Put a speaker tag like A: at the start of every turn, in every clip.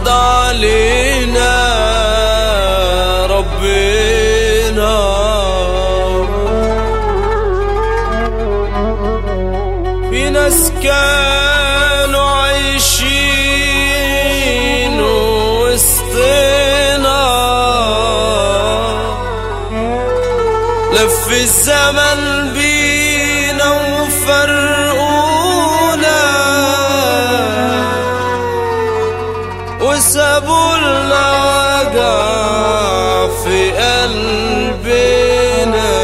A: عوض علينا ربنا. في ناس كانوا عايشين وسطنا، لف الزمن بينا وفرقونا، وسابولنا وجع في قلبنا.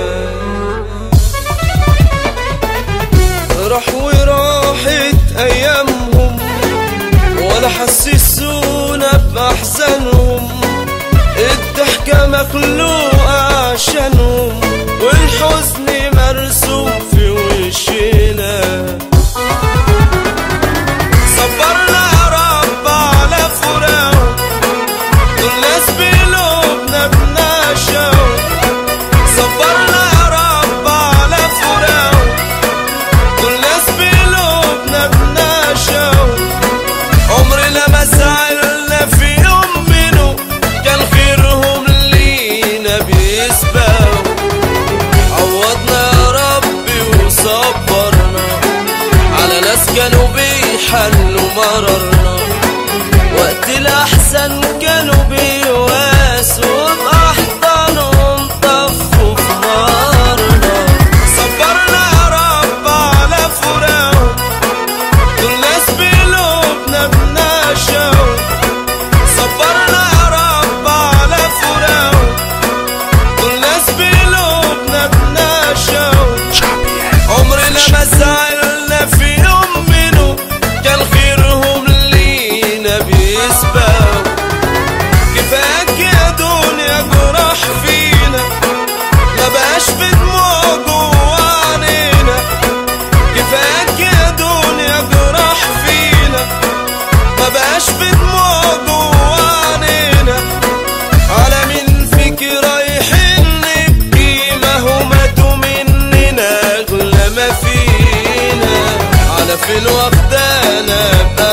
A: راحوا وراحت ايامهم ولا حسسونا باحزانهم، الضحكة مخلوقة عشانهم والحزن مرسوم في وشنا. صبرنا يا رب على فراقهم، دول ناس بقلوبنا بنعشقهم. صبرنا يا رب على فراقهم، دول ناس بقلوبنا بنعشقهم. عمرنا ما زعلنا في يوم منهم، كان خيرهم لينا بيسبقوا. عوضنا يا ربي وصبرنا على ناس كانوا بيحلوا مررنا، وقت الأحسن كانوا بيواسوا بأحضانهم طفوا في نارنا. صبرنا يا رب على فراقهم، دول ناس بقلوبنا بنعشقهم. صبرنا يا رب على فراقهم، دول ناس بقلوبنا بنعشقهم. عمرنا ما زعلنا في يوم منهم، كان خيرهم لينا بيسبقوا. كفاك يا دنيا جراح فينا، ما بقاش في دموع جوا عينينا. كفاك يا دنيا جراح فينا، ما بقاش في دموع جوا عينينا. على مين فيك رايحين نبكي، ما هو ماتوا مننا أغلى ما فينا. على فين واخدانا